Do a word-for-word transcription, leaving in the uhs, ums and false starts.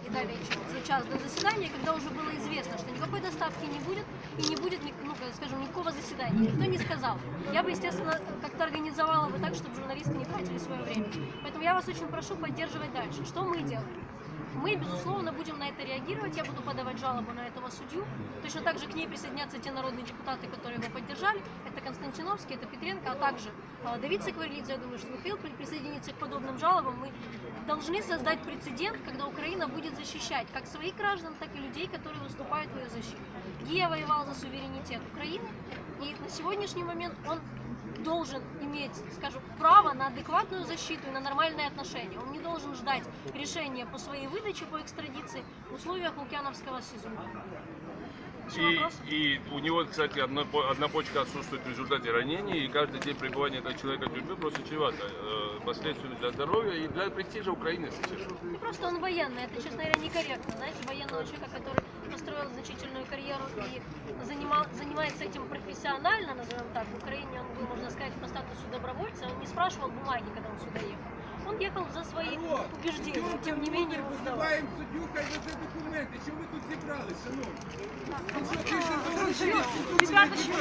и дали за час до заседания, когда уже было известно, что никакой доставки не будет и не будет, ну, скажем, никакого заседания. Никто не сказал. Я бы, естественно, как-то организовала бы так, чтобы журналисты не тратили свое время. Поэтому я вас очень прошу поддерживать дальше. Что мы делаем? Мы, безусловно, будем на это реагировать. Я буду подавать жалобу на этого судью. Точно так же к ней присоединятся те народные депутаты, которые его поддержали. Это Константиновский, это Петренко, а также Давид Сакварелидзе. Я думаю, что Михаил присоединится к подобным жалобам. Мы должны создать прецедент, когда Украина будет защищать как своих граждан, так и людей, которые выступают в ее защиту. Гия воевал за суверенитет Украины, и на сегодняшний момент он должен иметь, скажем, право на адекватную защиту и на нормальные отношения. Он не должен ждать решения по своей выдаче по экстрадиции в условиях Лукьяновского СИЗО. И, и у него, кстати, одна, одна почка отсутствует в результате ранения, и каждый день пребывания этого человека в тюрьме просто чревато э, последствиями для здоровья и для престижа Украины, если честно. Ну, просто он военный, это, честно говоря, некорректно. Знаете, военного человека, который построил значительную карьеру и занимал, занимается этим профессионально, назовем так, в Украине он был, можно сказать, по статусу добровольца, он не спрашивал бумаги, когда он сюда ехал. Он ехал за свои убеждения, тем не менее его сдавал. Визиваємо суддю, хай везе документи. Чому ви тут зібрались, шановні? Ребята,